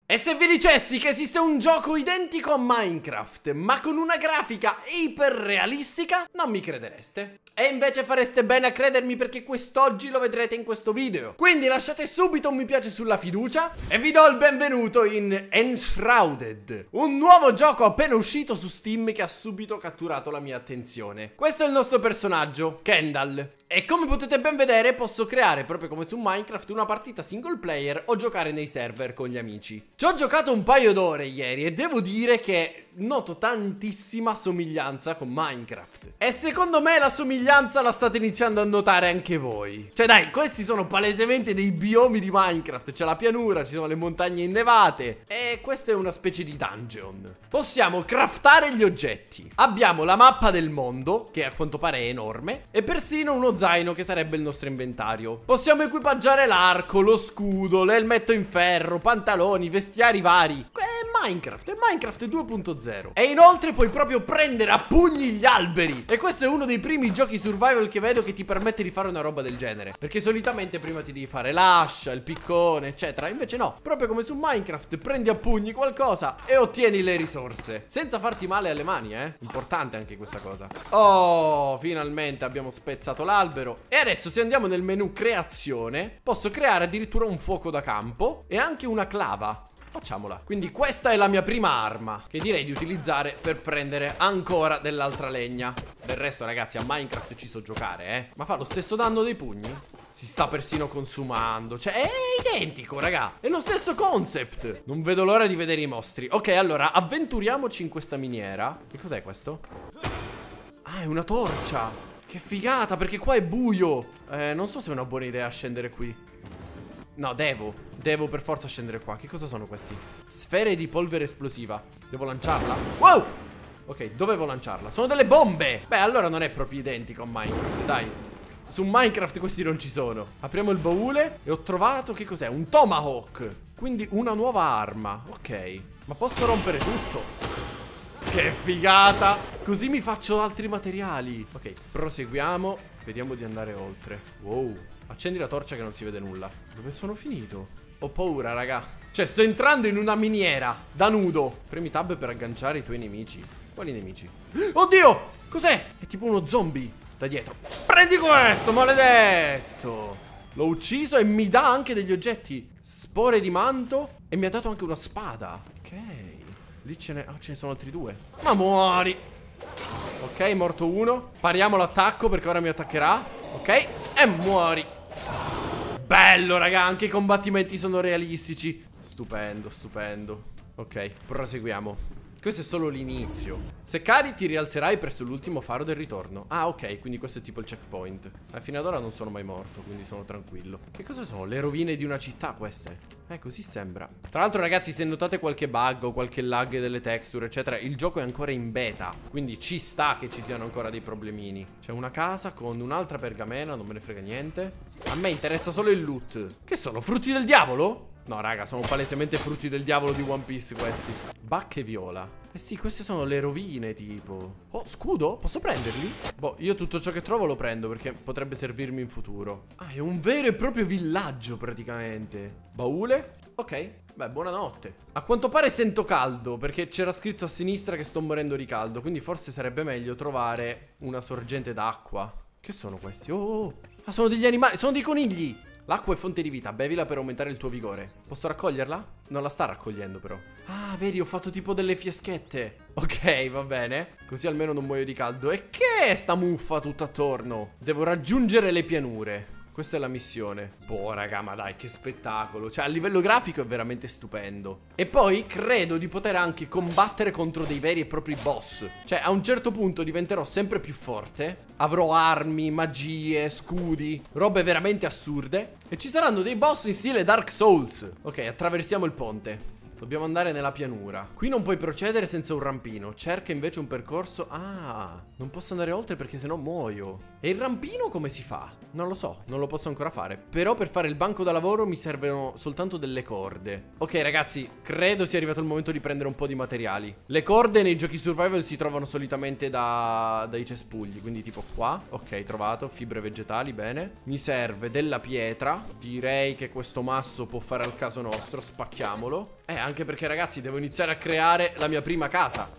E se vi dicessi che esiste un gioco identico a Minecraft, ma con una grafica iperrealistica, non mi credereste. E invece fareste bene a credermi, perché quest'oggi lo vedrete in questo video. Quindi lasciate subito un mi piace sulla fiducia e vi do il benvenuto in Enshrouded, un nuovo gioco appena uscito su Steam che ha subito catturato la mia attenzione. Questo è il nostro personaggio, Kendall. E come potete ben vedere posso creare, proprio come su Minecraft, una partita single player o giocare nei server con gli amici. Ci ho giocato un paio d'ore ieri e devo dire che noto tantissima somiglianza con Minecraft. E secondo me la somiglianza la state iniziando a notare anche voi. Cioè dai, questi sono palesemente dei biomi di Minecraft. C'è la pianura, ci sono le montagne innevate e questa è una specie di dungeon. Possiamo craftare gli oggetti. Abbiamo la mappa del mondo, che a quanto pare è enorme, e persino uno zaino che sarebbe il nostro inventario. Possiamo equipaggiare l'arco, lo scudo, l'elmetto in ferro, pantaloni, vestiari vari. È Minecraft 2.0. E inoltre puoi proprio prendere a pugni gli alberi. E questo è uno dei primi giochi survival che vedo che ti permette di fare una roba del genere, perché solitamente prima ti devi fare l'ascia, il piccone eccetera. Invece no, proprio come su Minecraft prendi a pugni qualcosa e ottieni le risorse senza farti male alle mani, importante anche questa cosa. Oh, finalmente abbiamo spezzato l'albero. E adesso se andiamo nel menu creazione, posso creare addirittura un fuoco da campo e anche una clava. Facciamola. Quindi questa è la mia prima arma, che direi di utilizzare per prendere ancora dell'altra legna. Del resto ragazzi, a Minecraft ci so giocare, Ma fa lo stesso danno dei pugni? Si sta persino consumando. Cioè è identico raga, è lo stesso concept. Non vedo l'ora di vedere i mostri. Ok, allora avventuriamoci in questa miniera. Che cos'è questo? Ah, è una torcia. Che figata, perché qua è buio. Non so se è una buona idea scendere qui. No, devo per forza scendere qua. Che cosa sono questi? Sfere di polvere esplosiva. Devo lanciarla? Wow! Ok, dovevo lanciarla. Sono delle bombe! Beh, allora non è proprio identico a Minecraft, dai. Su Minecraft questi non ci sono. Apriamo il baule e ho trovato, che cos'è? Un tomahawk. Quindi una nuova arma. Ok, ma posso rompere tutto? Che figata! Così mi faccio altri materiali. Ok, proseguiamo. Vediamo di andare oltre. Wow. Accendi la torcia che non si vede nulla. Dove sono finito? Ho paura, raga. Cioè, sto entrando in una miniera da nudo. Premi tab per agganciare i tuoi nemici. Quali nemici? Oddio! Cos'è? È tipo uno zombie da dietro. Prendi questo, maledetto! L'ho ucciso e mi dà anche degli oggetti. Spore di manto. E mi ha dato anche una spada. Ok. Lì ce ne sono altri due. Ma muori! Ok, morto uno. Pariamo l'attacco perché ora mi attaccherà. Ok, e muori. Bello raga, anche i combattimenti sono realistici. Stupendo, stupendo. Ok, proseguiamo. Questo è solo l'inizio. Se cadi ti rialzerai presso l'ultimo faro del ritorno. Ah ok, quindi questo è tipo il checkpoint. Fino ad ora non sono mai morto, quindi sono tranquillo. Che cosa sono? Le rovine di una città queste? Così sembra. Tra l'altro ragazzi, se notate qualche bug o qualche lag delle texture eccetera, il gioco è ancora in beta, quindi ci sta che ci siano ancora dei problemini. C'è una casa con un'altra pergamena, non me ne frega niente. A me interessa solo il loot. Che sono? Frutti del diavolo? No raga, sono palesemente frutti del diavolo di One Piece questi. Bacche viola. Eh sì, queste sono le rovine tipo. Oh, scudo? Posso prenderli? Boh, io tutto ciò che trovo lo prendo perché potrebbe servirmi in futuro. Ah, è un vero e proprio villaggio praticamente. Baule? Ok, beh, buonanotte. A quanto pare sento caldo perché c'era scritto a sinistra che sto morendo di caldo, quindi forse sarebbe meglio trovare una sorgente d'acqua. Che sono questi? Oh, ah, sono degli animali, sono dei conigli. L'acqua è fonte di vita, bevila per aumentare il tuo vigore. Posso raccoglierla? Non la sta raccogliendo però. Ah, vedi, ho fatto tipo delle fieschette. Ok, va bene. Così almeno non muoio di caldo. E che è sta muffa tutta attorno? Devo raggiungere le pianure. Questa è la missione. Boh raga, ma dai, che spettacolo. Cioè a livello grafico è veramente stupendo. E poi credo di poter anche combattere contro dei veri e propri boss. Cioè a un certo punto diventerò sempre più forte. Avrò armi, magie, scudi, robe veramente assurde. E ci saranno dei boss in stile Dark Souls. Ok, attraversiamo il ponte. Dobbiamo andare nella pianura. Qui non puoi procedere senza un rampino. Cerca invece un percorso. Ah, non posso andare oltre perché sennò muoio. E il rampino come si fa? Non lo so, non lo posso ancora fare. Però per fare il banco da lavoro mi servono soltanto delle corde. Ok ragazzi, credo sia arrivato il momento di prendere un po' di materiali. Le corde nei giochi survival si trovano solitamente dai cespugli. Quindi tipo qua. Ok, trovato, fibre vegetali, bene. Mi serve della pietra. Direi che questo masso può fare al caso nostro. Spacchiamolo. Anche perché ragazzi devo iniziare a creare la mia prima casa.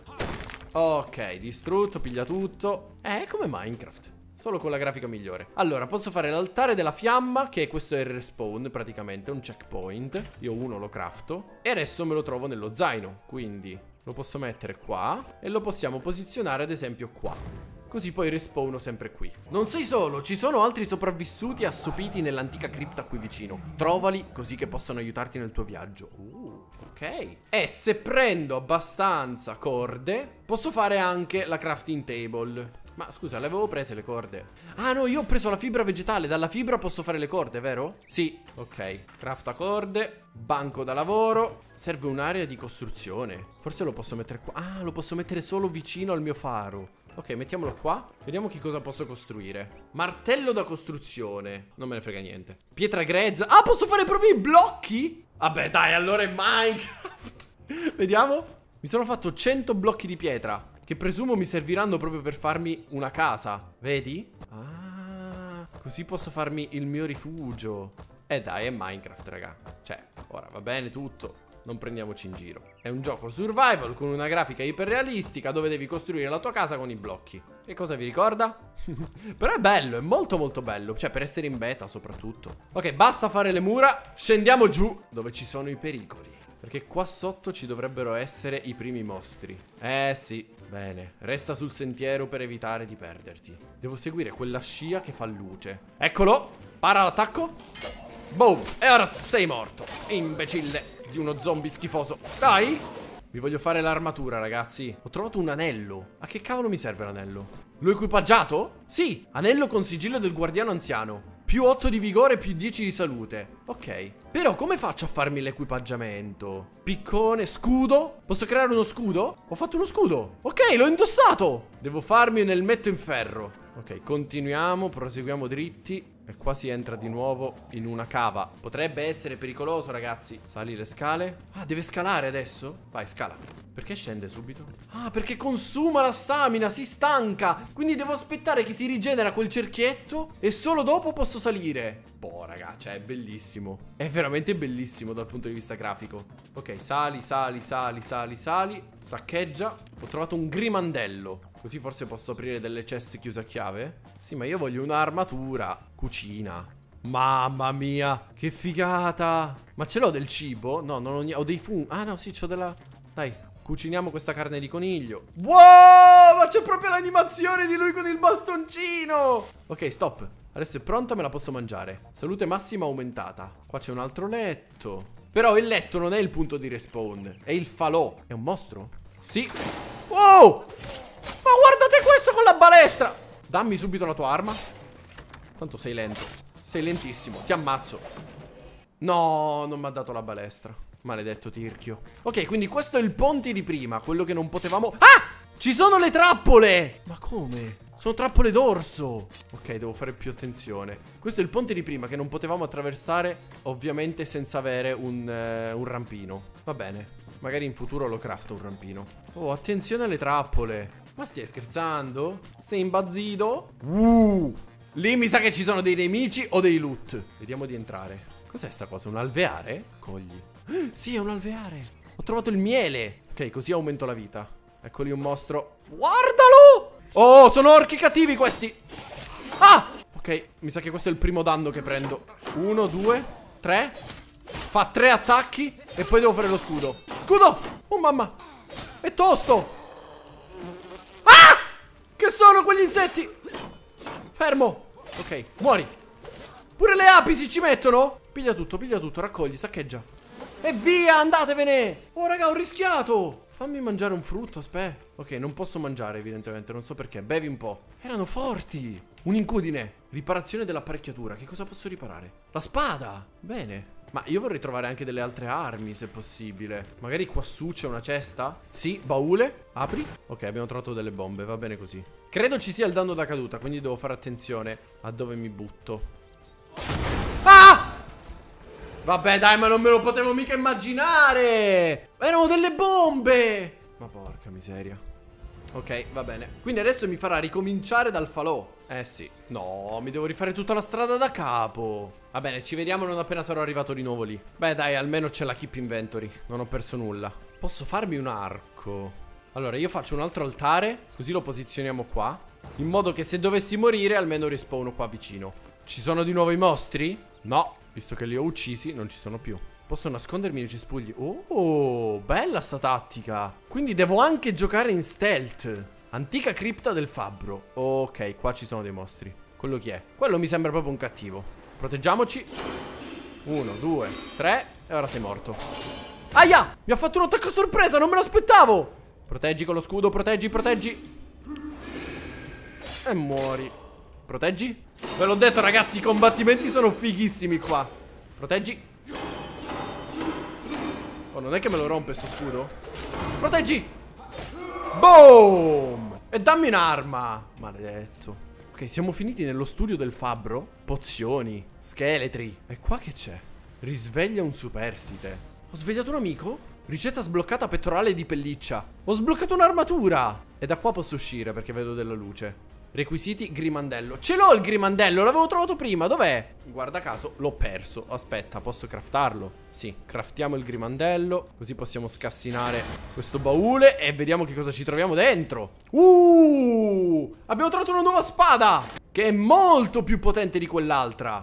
Ok, distrutto, piglia tutto. È come Minecraft, solo con la grafica migliore. Allora, posso fare l'altare della fiamma, che questo è il respawn praticamente, un checkpoint. Io uno lo crafto e adesso me lo trovo nello zaino, quindi lo posso mettere qua e lo possiamo posizionare ad esempio qua. Così poi respawno sempre qui. Non sei solo, ci sono altri sopravvissuti assopiti nell'antica cripta qui vicino. Trovali così che possono aiutarti nel tuo viaggio. Ok. E se prendo abbastanza corde, posso fare anche la crafting table. Ma scusa, le avevo prese le corde? Ah no, io ho preso la fibra vegetale. Dalla fibra posso fare le corde, vero? Sì, ok. Crafta corde, banco da lavoro. Serve un'area di costruzione. Forse lo posso mettere qua. Ah, lo posso mettere solo vicino al mio faro. Ok, mettiamolo qua. Vediamo che cosa posso costruire. Martello da costruzione. Non me ne frega niente. Pietra grezza. Ah, posso fare proprio i blocchi? Vabbè, dai, allora è Minecraft. Vediamo. Mi sono fatto 100 blocchi di pietra, che presumo mi serviranno proprio per farmi una casa. Vedi? Ah, così posso farmi il mio rifugio. Dai, è Minecraft, raga. Cioè, ora va bene tutto, non prendiamoci in giro. È un gioco survival con una grafica iperrealistica dove devi costruire la tua casa con i blocchi. Che cosa vi ricorda? Però è bello, è molto molto bello. Cioè, per essere in beta soprattutto. Ok, basta fare le mura. Scendiamo giù dove ci sono i pericoli, perché qua sotto ci dovrebbero essere i primi mostri. Sì, bene. Resta sul sentiero per evitare di perderti. Devo seguire quella scia che fa luce. Eccolo. Para l'attacco. Boom. E ora sei morto, imbecille di uno zombie schifoso. Dai. Vi voglio fare l'armatura, ragazzi. Ho trovato un anello. A che cavolo mi serve l'anello? L'ho equipaggiato? Sì. Anello con sigillo del guardiano anziano. Più 8 di vigore, più 10 di salute. Ok. Però come faccio a farmi l'equipaggiamento? Piccone, scudo? Posso creare uno scudo? Ho fatto uno scudo. Ok, l'ho indossato. Devo farmi un elmetto in ferro. Ok, continuiamo, proseguiamo dritti. E qua si entra di nuovo in una cava. Potrebbe essere pericoloso, ragazzi. Sali le scale. Ah, deve scalare adesso? Vai, scala. Perché scende subito? Ah, perché consuma la stamina, si stanca. Quindi devo aspettare che si rigenera quel cerchietto e solo dopo posso salire. Boh, raga, cioè è bellissimo. È veramente bellissimo dal punto di vista grafico. Ok, sali, sali, sali, sali, sali. Saccheggia. Ho trovato un grimandello. Così forse posso aprire delle chest chiuse a chiave? Sì, ma io voglio un'armatura. Cucina. Mamma mia, che figata. Ma ce l'ho del cibo? No, non ho niente. Ho dei funghi. Ah no, sì, c'ho della... Dai, cuciniamo questa carne di coniglio. Wow, ma c'è proprio l'animazione di lui con il bastoncino. Ok, stop. Adesso è pronta, me la posso mangiare. Salute massima aumentata. Qua c'è un altro letto. Però il letto non è il punto di respawn, è il falò. È un mostro? Sì. Wow, ma guardate questo con la balestra. Dammi subito la tua arma. Tanto sei lento. Sei lentissimo, ti ammazzo. No, non mi ha dato la balestra. Maledetto tirchio. Ok, quindi questo è il ponte di prima, quello che non potevamo... Ah! Ci sono le trappole! Ma come? Sono trappole d'orso. Ok, devo fare più attenzione. Questo è il ponte di prima che non potevamo attraversare, ovviamente senza avere un rampino. Va bene, magari in futuro lo crafto un rampino. Oh, attenzione alle trappole. Ma stai scherzando? Sei imbazzito? Lì mi sa che ci sono dei nemici o dei loot. Vediamo di entrare. Cos'è sta cosa? Un alveare? Cogli. Sì, è un alveare. Ho trovato il miele. Ok, così aumento la vita. Eccoli un mostro. Guardalo! Oh, sono orchi cattivi questi. Ah! Ok, mi sa che questo è il primo danno che prendo. 1, 2, 3. Fa 3 attacchi e poi devo fare lo scudo. Scudo! Oh mamma, è tosto. Ah! Che sono quegli insetti? Fermo. Ok, muori. Pure le api si ci mettono? Piglia tutto, raccogli, saccheggia. E via, andatevene. Oh raga, ho rischiato. Fammi mangiare un frutto, aspetta. Ok, non posso mangiare evidentemente, non so perché. Bevi un po'. Erano forti. Un'incudine. Riparazione dell'apparecchiatura. Che cosa posso riparare? La spada. Bene. Ma io vorrei trovare anche delle altre armi, se possibile. Magari quassù c'è una cesta. Sì, baule. Apri. Ok, abbiamo trovato delle bombe, va bene così. Credo ci sia il danno da caduta, quindi devo fare attenzione a dove mi butto. Ah! Vabbè dai, ma non me lo potevo mica immaginare. Erano delle bombe. Ma porca miseria. Ok, va bene. Quindi adesso mi farà ricominciare dal falò. Eh sì. No, mi devo rifare tutta la strada da capo. Va bene, ci vediamo non appena sarò arrivato di nuovo lì. Beh dai, almeno c'è la keep inventory. Non ho perso nulla. Posso farmi un arco. Allora io faccio un altro altare, così lo posizioniamo qua, in modo che se dovessi morire almeno respawno qua vicino. Ci sono di nuovo i mostri? No, visto che li ho uccisi non ci sono più. Posso nascondermi nei cespugli. Oh, bella sta tattica. Quindi devo anche giocare in stealth. Antica cripta del fabbro. Ok, qua ci sono dei mostri. Quello chi è? Quello mi sembra proprio un cattivo. Proteggiamoci. 1, 2, 3. E ora sei morto. Aia! Mi ha fatto un attacco a sorpresa, non me lo aspettavo. Proteggi con lo scudo, proteggi, proteggi. E muori. Proteggi. Ve l'ho detto ragazzi, i combattimenti sono fighissimi qua. Proteggi. Oh, non è che me lo rompe sto scudo? Proteggi. Boom. E dammi un'arma. Maledetto. Ok, siamo finiti nello studio del fabbro. Pozioni, scheletri. E qua che c'è? Risveglia un superstite. Ho svegliato un amico? Ricetta sbloccata pettorale di pelliccia. Ho sbloccato un'armatura. E da qua posso uscire perché vedo della luce. Requisiti grimandello. Ce l'ho il grimandello, l'avevo trovato prima, dov'è? Guarda caso, l'ho perso. Aspetta, posso craftarlo? Sì, craftiamo il grimandello. Così possiamo scassinare questo baule e vediamo che cosa ci troviamo dentro. Abbiamo trovato una nuova spada, che è molto più potente di quell'altra.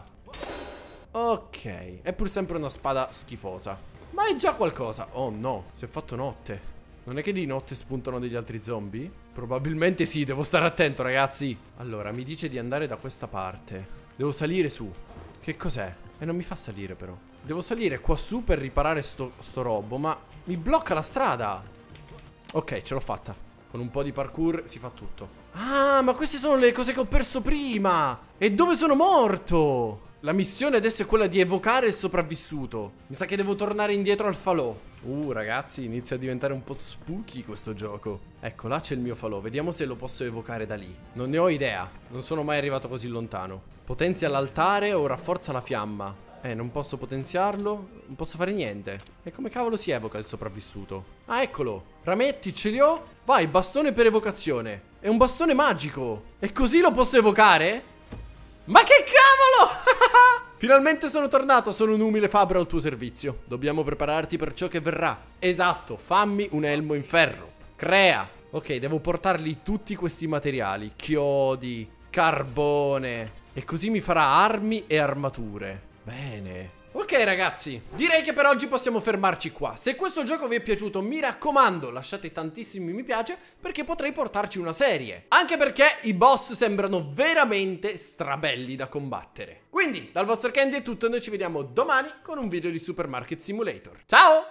Ok, è pur sempre una spada schifosa, ma è già qualcosa. Oh no, si è fatto notte. Non è che di notte spuntano degli altri zombie? Probabilmente sì, devo stare attento ragazzi. Allora, mi dice di andare da questa parte. Devo salire su. Che cos'è? E non mi fa salire però. Devo salire qua su per riparare sto robo, ma mi blocca la strada. Ok, ce l'ho fatta. Con un po' di parkour si fa tutto. Ah, ma queste sono le cose che ho perso prima. E dove sono morto? La missione adesso è quella di evocare il sopravvissuto. Mi sa che devo tornare indietro al falò. Ragazzi, inizia a diventare un po' spooky questo gioco. Ecco, là c'è il mio falò. Vediamo se lo posso evocare da lì. Non ne ho idea. Non sono mai arrivato così lontano. Potenzia l'altare o rafforza la fiamma. Non posso potenziarlo. Non posso fare niente. E come cavolo si evoca il sopravvissuto? Ah, eccolo. Rametti, ce li ho. Vai, bastone per evocazione. È un bastone magico. E così lo posso evocare? Ma che cavolo! Finalmente sono tornato, sono un umile fabbro al tuo servizio. Dobbiamo prepararti per ciò che verrà. Esatto, fammi un elmo in ferro. Crea. Ok, devo portargli tutti questi materiali. Chiodi, carbone. E così mi farà armi e armature. Bene. Ok ragazzi, direi che per oggi possiamo fermarci qua. Se questo gioco vi è piaciuto, mi raccomando, lasciate tantissimi mi piace, perché potrei portarci una serie. Anche perché i boss sembrano veramente strabelli da combattere. Quindi, dal vostro Candy è tutto, noi ci vediamo domani con un video di Supermarket Simulator. Ciao!